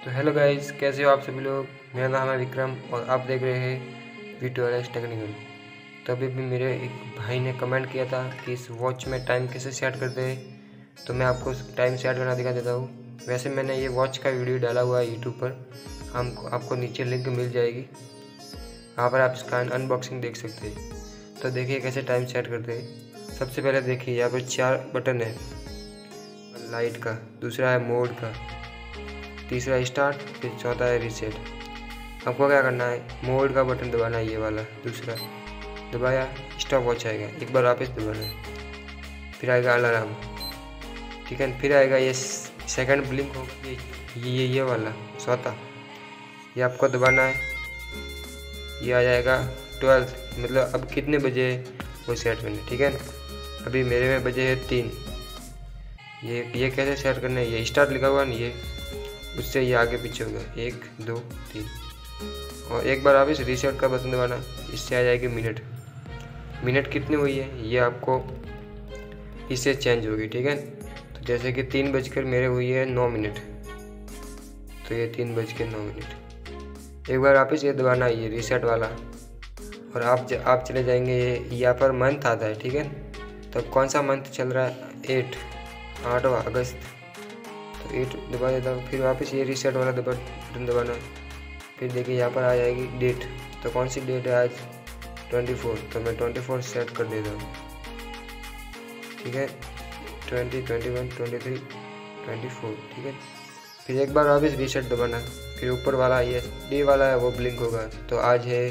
तो hello guys, कैसे हो आप सभी लोग। मेरा नाम है विक्रम और आप देख रहे हैं V2RS टेक्निकल। तो अभी भी मेरे एक भाई ने कमेंट किया था कि इस वॉच में टाइम कैसे सेट करते हैं, तो मैं आपको टाइम सेट करना दिखा देता हूँ। वैसे मैंने ये वॉच का वीडियो डाला हुआ है यूट्यूब पर, आपको नीचे लिंक मिल जाएगी, वहाँ पर आप इसका अनबॉक्सिंग देख सकते हैं। तो देखिए कैसे टाइम सेट करते हैं। सबसे पहले देखिए यहाँ पर 4 बटन है, लाइट का, दूसरा है मोड का, तीसरा स्टार्ट, फिर चौथा है रीसेट। आपको क्या करना है, मोड का बटन दबाना है, ये वाला दूसरा दबाया, स्टॉप वॉच आएगा, एक बार वापस दबाना है, फिर आएगा अलार्म, ठीक है। फिर आएगा ये सेकंड ब्लिंक हो, ये वाला चौथा, ये आपको दबाना है, ये आ जाएगा 12, मतलब अब कितने बजे वो सेट करना, ठीक है ना। अभी मेरे में बजे है 3। ये कैसे सेट करना है, ये स्टार्ट लिखा हुआ नहीं, ये उससे ये आगे पीछे होगा 1 2 3, और एक बार आप इस रीसेट का बटन दबाना, इससे आ जाएगी मिनट कितनी हुई है, ये आपको इससे चेंज होगी, ठीक है। तो जैसे कि 3 बजकर मेरे हुई है 9 मिनट, तो ये 3:09। एक बार वापस ये दबाना, ये रीसेट वाला, और आप चले जाएंगे, ये यहाँ पर मंथ आता है, ठीक है। तो कौन सा मंथ चल रहा है, 8वां अगस्त, तो 8 दबा देता हूँ। फिर वापस ये रीसेट वाला बटन दबाना, फिर देखिए यहाँ पर आ जाएगी डेट, तो कौन सी डेट है आज, 24, तो मैं 24 सेट कर देता हूँ, ठीक है। 20 21 23 24, ठीक है। फिर एक बार वापस रीसेट दबाना, फिर ऊपर वाला ये डे वाला है वो ब्लिंक होगा, तो आज है।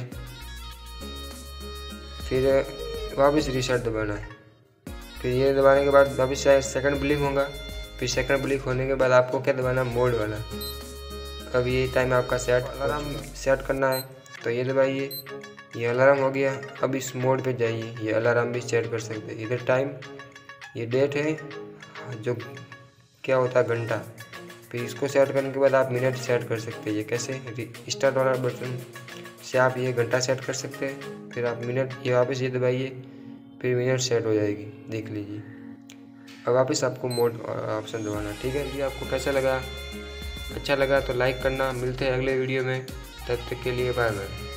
फिर वापस रीसेट दबाना, फिर ये दबाने के बाद वापस सेकंड ब्लिंक होगा, फिर सेकंड ब्लिंक होने के बाद आपको क्या दबाना, मोड वाला। अब ये टाइम आपका अलार्म सेट करना है, तो ये दबाइए, ये अलार्म हो गया। अब इस मोड पे जाइए, ये अलार्म भी सेट कर सकते हैं। इधर टाइम, ये डेट है, जो क्या होता है घंटा। फिर इसको सेट करने के बाद आप मिनट सेट कर सकते हैं। ये कैसे, स्टार्ट वाला बटन से आप ये घंटा सेट कर सकते हैं, फिर आप मिनट, ये वापस ये दबाइए, फिर मिनट सेट हो जाएगी, देख लीजिए। अब वापस आपको मोड ऑप्शन दबाना, ठीक है। ये आपको कैसा लगा, अच्छा लगा तो लाइक करना। मिलते हैं अगले वीडियो में, तब तक के लिए बाय बाय।